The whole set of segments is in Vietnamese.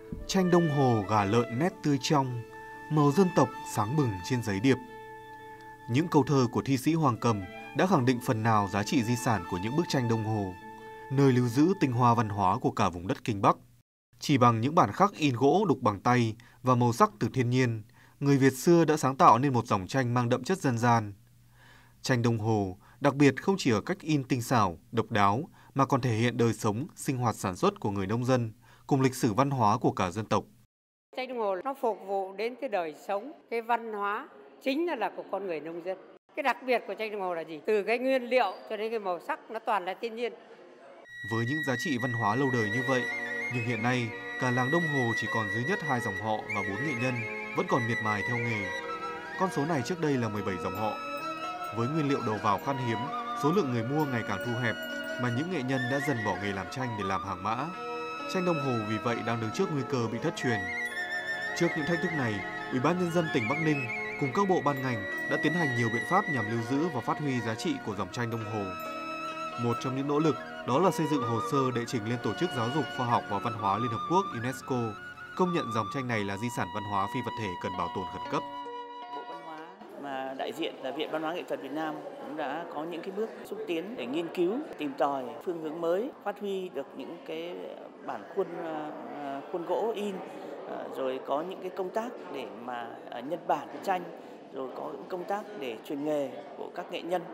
Tranh đồng hồ gà lợn nét tươi trong, màu dân tộc sáng bừng trên giấy điệp. Những câu thơ của thi sĩ Hoàng Cầm đã khẳng định phần nào giá trị di sản của những bức tranh đồng hồ, nơi lưu giữ tinh hoa văn hóa của cả vùng đất Kinh Bắc. Chỉ bằng những bản khắc in gỗ đục bằng tay và màu sắc từ thiên nhiên, người Việt xưa đã sáng tạo nên một dòng tranh mang đậm chất dân gian. Tranh đồng hồ đặc biệt không chỉ ở cách in tinh xảo, độc đáo mà còn thể hiện đời sống, sinh hoạt sản xuất của người nông dân, cùng lịch sử văn hóa của cả dân tộc. Tranh đồng hồ nó phục vụ đến cái đời sống, cái văn hóa chính là của con người nông dân. Cái đặc biệt của tranh đồng hồ là gì? Từ cái nguyên liệu cho đến cái màu sắc nó toàn là thiên nhiên. Với những giá trị văn hóa lâu đời như vậy, nhưng hiện nay cả làng Đông Hồ chỉ còn duy nhất 2 dòng họ và 4 nghệ nhân vẫn còn miệt mài theo nghề. Con số này trước đây là 17 dòng họ. Với nguyên liệu đầu vào khan hiếm, số lượng người mua ngày càng thu hẹp, mà những nghệ nhân đã dần bỏ nghề làm tranh để làm hàng mã. Tranh đồng hồ vì vậy đang đứng trước nguy cơ bị thất truyền. Trước những thách thức này, Ủy ban Nhân dân tỉnh Bắc Ninh cùng các bộ ban ngành đã tiến hành nhiều biện pháp nhằm lưu giữ và phát huy giá trị của dòng tranh đồng hồ. Một trong những nỗ lực đó là xây dựng hồ sơ đệ trình lên Tổ chức Giáo dục, Khoa học và Văn hóa Liên Hợp Quốc UNESCO, công nhận dòng tranh này là di sản văn hóa phi vật thể cần bảo tồn khẩn cấp. Bộ Văn hóa mà đại diện là Viện Văn hóa Nghệ thuật Việt Nam cũng đã có những cái bước xúc tiến để nghiên cứu, tìm tòi phương hướng mới, phát huy được những cái bản khuôn gỗ in, rồi có những cái công tác để mà nhân bản tranh, rồi có những công tác để truyền nghề của các nghệ nhân.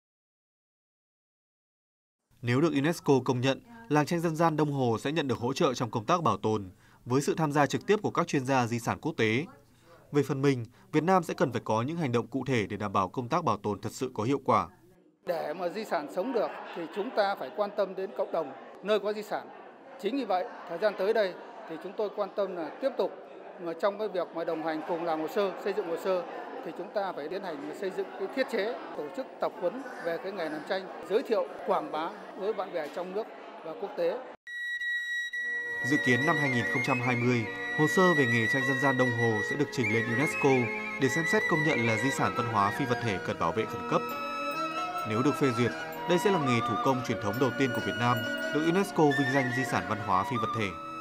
Nếu được UNESCO công nhận, làng tranh dân gian Đông Hồ sẽ nhận được hỗ trợ trong công tác bảo tồn, với sự tham gia trực tiếp của các chuyên gia di sản quốc tế. Về phần mình, Việt Nam sẽ cần phải có những hành động cụ thể để đảm bảo công tác bảo tồn thật sự có hiệu quả. Để mà di sản sống được thì chúng ta phải quan tâm đến cộng đồng nơi có di sản. Chính vì vậy, thời gian tới đây thì chúng tôi quan tâm là tiếp tục mà trong cái việc mà đồng hành cùng làm hồ sơ, xây dựng hồ sơ thì chúng ta phải tiến hành xây dựng cái thiết chế, tổ chức tập huấn về cái nghề làm tranh, giới thiệu, quảng bá với bạn bè trong nước và quốc tế. Dự kiến năm 2020, hồ sơ về nghề tranh dân gian Đông Hồ sẽ được trình lên UNESCO để xem xét công nhận là di sản văn hóa phi vật thể cần bảo vệ khẩn cấp. Nếu được phê duyệt, đây sẽ là nghề thủ công truyền thống đầu tiên của Việt Nam được UNESCO vinh danh di sản văn hóa phi vật thể.